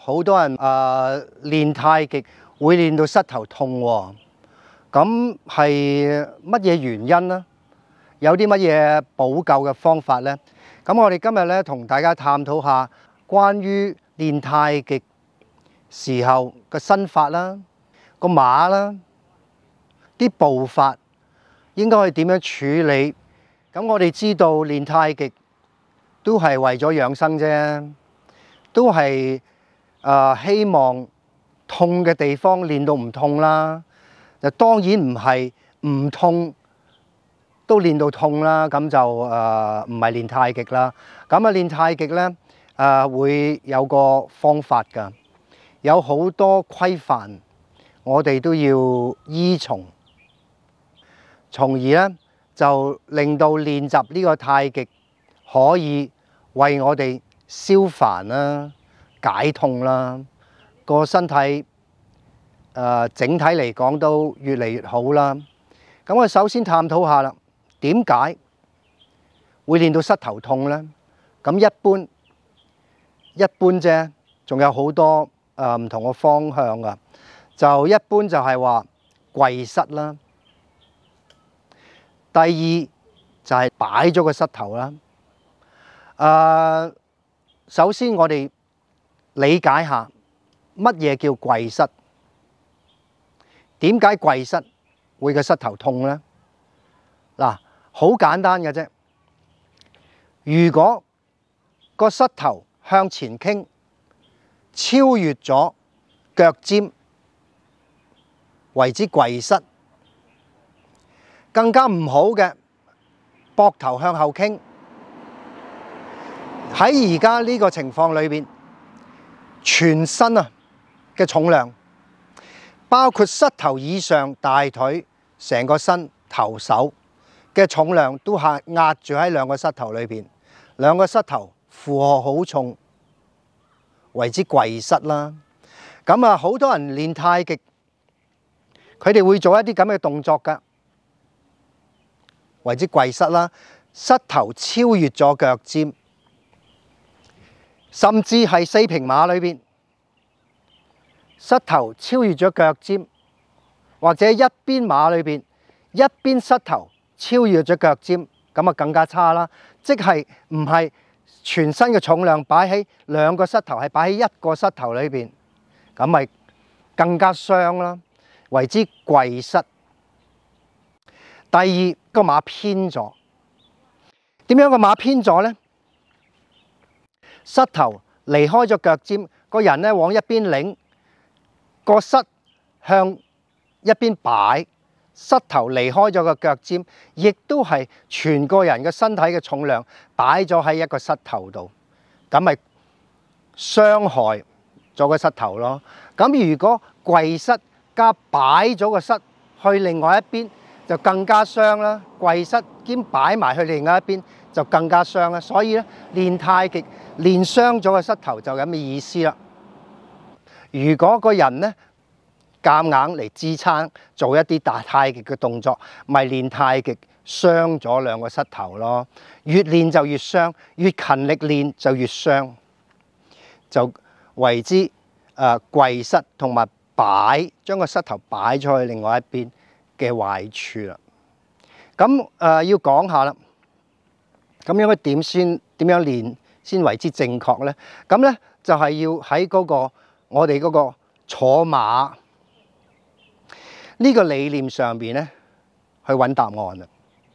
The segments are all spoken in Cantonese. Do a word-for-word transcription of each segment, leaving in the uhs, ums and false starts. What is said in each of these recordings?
好多人誒、呃、練太極會練到膝頭痛喎，咁係乜嘢原因呢？有啲乜嘢補救嘅方法呢？咁我哋今日咧同大家探討下關於練太極時候嘅身法啦、個馬啦、啲步法應該係點樣處理？咁我哋知道練太極都係為咗養生啫，都係誒、呃、希望痛嘅地方練到唔痛啦。就當然唔係唔痛都練到痛啦，咁就誒唔係練太極啦。咁啊練太極咧誒會有個方法㗎，有好多規範，我哋都要依從，從而咧就令到練習呢個太極可以為我哋消煩啦、解痛啦，個身體誒、呃、整體嚟講都越嚟越好啦。咁我首先探討下啦，點解會練到膝頭痛呢？咁一般一般啫，仲有好多誒唔同嘅方向㗎。就一般就係話跪膝啦，第二就係擺咗個膝頭啦。誒、呃，首先我哋理解下乜嘢叫跪膝，點解跪膝會個膝頭痛呢？嗱，好簡單嘅啫。如果個膝頭向前傾，超越咗腳尖，為之跪膝。更加唔好嘅，膊頭向後傾。喺而家呢個情況裏邊，全身啊嘅重量，包括膝頭以上、大腿、成個身、頭手嘅重量，都係壓住喺兩個膝頭裏邊。兩個膝頭負荷好重，為之跪膝啦。咁啊，好多人練太極，佢哋會做一啲咁嘅動作㗎，為之跪膝啦。膝頭超越咗腳尖，甚至係四平馬裏邊，膝頭超越咗腳尖，或者一邊馬裏邊一邊膝頭超越咗腳尖，咁啊更加差啦。即係唔係全身嘅重量擺喺兩個膝頭，係擺喺一個膝頭裏邊，咁咪更加傷啦，為之跪膝。第二，個馬偏咗，點樣個馬偏咗呢？膝頭離開咗腳尖，個人咧往一邊擰，個膝向一邊擺，膝頭離開咗個腳尖，亦都係全個人嘅身體嘅重量擺咗喺一個膝頭度，咁咪傷害咗個膝頭咯。咁如果跪膝加擺咗個膝去另外一邊，就更加傷啦。跪膝兼擺埋去另外一邊，就更加傷啦。所以咧，練太極練傷咗個膝頭就咁嘅意思啦。如果個人咧夾硬嚟支撐做一啲大太極嘅動作，咪練太極傷咗兩個膝頭咯。越練就越傷，越勤力練就越傷，就為之誒、呃、跪膝同埋擺，將個膝頭擺咗去另外一邊嘅壞處啦。咁誒、呃、要講下啦，咁應該點先點樣練先為之正確呢？咁呢就係、是、要喺嗰、那個我哋嗰個坐馬呢個理念上邊咧去揾答案啦。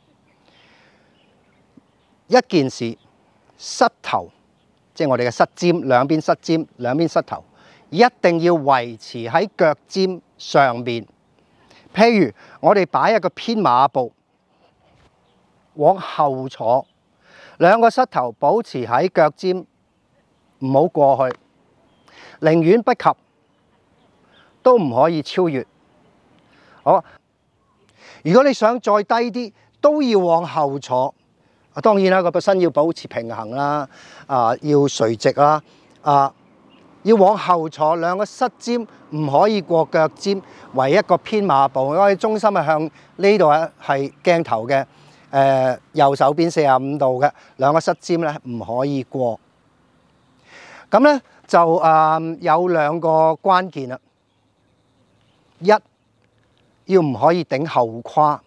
一件事，膝頭即係我哋嘅膝尖，兩邊膝尖，兩邊膝頭一定要維持喺腳尖上邊。譬如我哋擺一個偏馬步，往後坐，兩個膝頭保持喺腳尖，唔好過去，寧願不及，都唔可以超越。好，如果你想再低啲，都要往後坐。當然啦，個身要保持平衡啦，啊，要垂直啦，啊，要往後坐，兩個膝尖唔可以過腳尖，為一個偏馬步。我哋中心係向呢度啊，係鏡頭嘅誒、呃、右手邊四十五度嘅，兩個膝尖咧唔可以過。 咁咧就誒、呃、有兩個關鍵啦。一要唔可以頂後胯，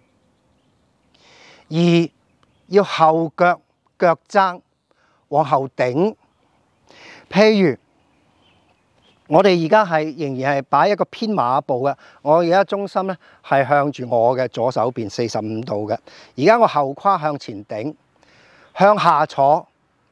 二要後腳腳踭往後頂。譬如我哋而家係仍然係擺一個偏馬步嘅，我而家中心咧係向住我嘅左手邊四十五度嘅。而家我後胯向前頂，向下坐，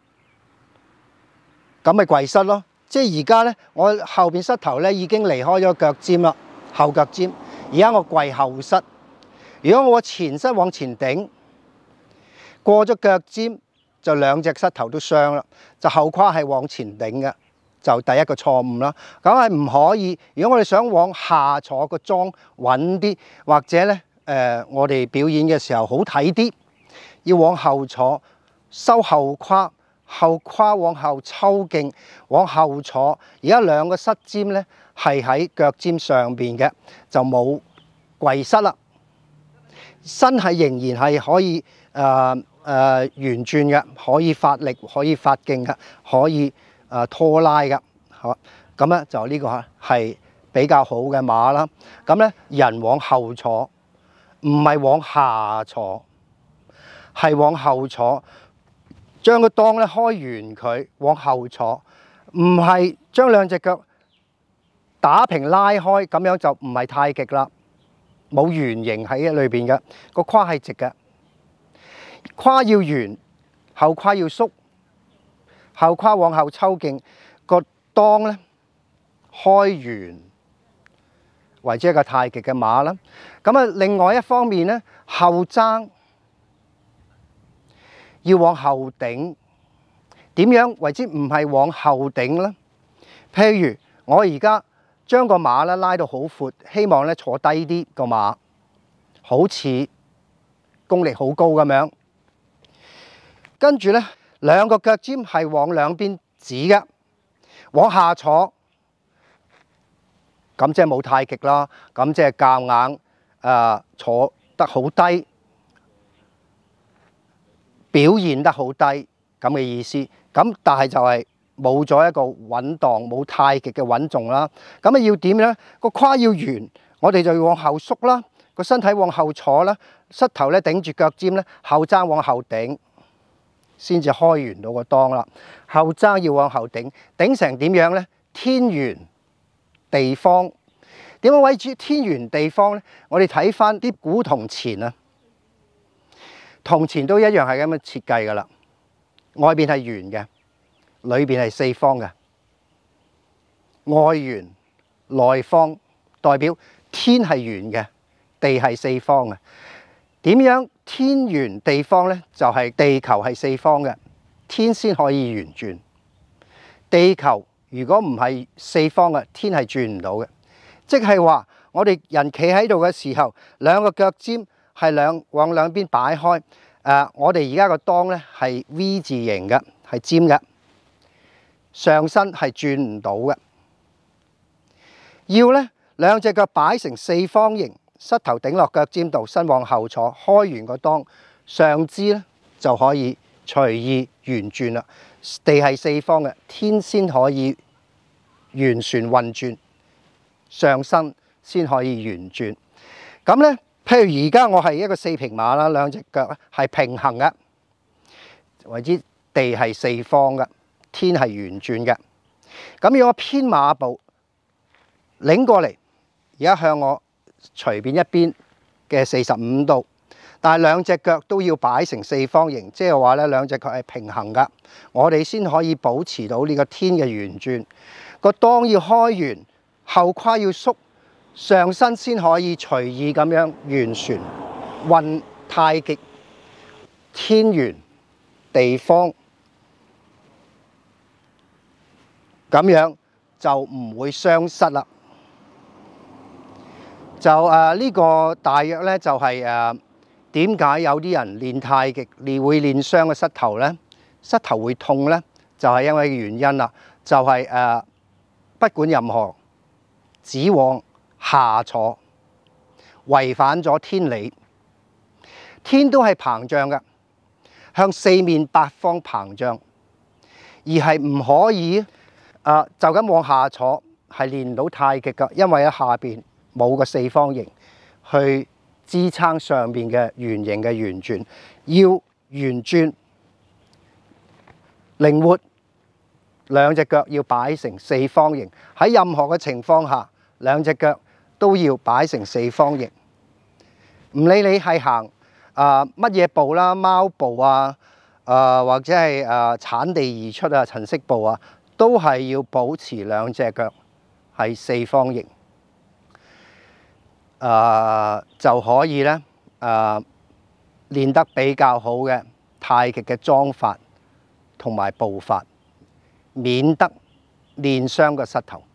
咁咪跪膝咯。即係而家咧，我後邊膝頭咧已經離開咗腳尖啦，後腳尖。而家我跪後膝。如果我前膝往前頂，過咗腳尖就兩隻膝頭都傷啦。就後胯係往前頂嘅。就第一個錯誤啦，咁係唔可以。如果我哋想往下坐個樁穩啲，或者咧誒、呃，我哋表演嘅時候好睇啲，要往後坐，收後胯，後胯往後抽勁，往後坐。而家兩個膝尖咧係喺腳尖上邊嘅，就冇跪膝啦。身係仍然係可以誒誒圓轉嘅，可以發力，可以發勁嘅，可以。誒拖拉㗎，好咁咧就呢個係比較好嘅馬啦。咁咧人往後坐，唔係往下坐，係往後坐，將個襠咧開圓佢往後坐，唔係將兩隻腳打平拉開，咁樣就唔係太極啦，冇圓形喺裏邊嘅，個胯係直嘅，胯要圓，後胯要縮。後胯往後抽勁，個襠咧開圓，為之一個太極嘅馬啦。咁啊，另外一方面咧，後踭要往後頂。點樣為之唔係往後頂咧？譬如我而家將個馬咧拉到好闊，希望咧坐低啲個馬，好似功力好高咁樣。跟住咧。兩個腳尖係往兩邊指嘅，往下坐，咁即係冇太極啦，咁即係夾硬誒、呃、坐得好低，表現得好低咁嘅意思。咁但係就係冇咗一個穩當，冇太極嘅穩重啦。咁啊要點咧？個胯要圓，我哋就要往後縮啦，個身體往後坐啦，膝頭咧頂住腳尖咧，後踭往後頂。先至開圓到個襠啦，後踭要往後頂，頂成點樣呢？天圓地方。點樣為之天圓地方呢？我哋睇翻啲古銅錢啊，銅錢都一樣係咁嘅設計噶啦，外邊係圓嘅，裏邊係四方嘅，外圓內方，代表天係圓嘅，地係四方嘅。點樣天圓地方呢？就係地球係四方嘅，天先可以圓轉。地球如果唔係四方嘅，天係轉唔到嘅。即係話我哋人企喺度嘅時候，兩個腳尖係兩往兩邊擺開。誒、呃，我哋而家個襠呢係 V 字形嘅，係尖嘅，上身係轉唔到嘅。要呢兩隻腳擺成四方形。膝頭頂落腳尖度，身往後坐，開完個襠，上肢咧就可以隨意圓轉啦。地係四方嘅，天先可以圓旋運轉，上身先可以圓轉。咁咧，譬如而家我係一個四平馬啦，兩隻腳咧係平衡嘅，為之地係四方嘅，天係圓轉嘅。咁要我偏馬步擰過嚟，而家向我。隨便一邊嘅四十五度，但係兩隻腳都要擺成四方形，即係話咧兩隻腳係平衡噶，我哋先可以保持到呢個天嘅圓轉。個襠要開圓，後胯要縮，上身先可以隨意咁樣圓旋運太極，天圓地方，咁樣就唔會傷膝啦。就誒呢、呃這個大約咧就係誒點解有啲人練太極練會練傷個膝頭咧？膝頭會痛咧，就係、是、因為原因啦。就係、是、誒、呃、不管任何只往下坐，違反咗天理。天都係膨脹嘅，向四面八方膨脹。 而係唔可以啊就咁往下坐，係練唔到太極㗎，因為喺下邊冇個四方形去支撐上邊嘅圓形嘅圓轉，要圓轉靈活，兩隻腳要擺成四方形。喺任何嘅情況下，兩隻腳都要擺成四方形。唔理你係行啊乜嘢步啦，貓步啊，啊或者係啊鏟地而出啊，陳式步啊，都係要保持兩隻腳係四方形。啊就可以咧啊練得比較好嘅太極嘅樁法同埋步法，免得練傷個膝頭。